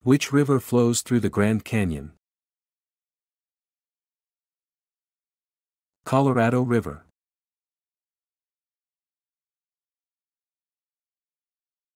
Which river flows through the Grand Canyon? Colorado River.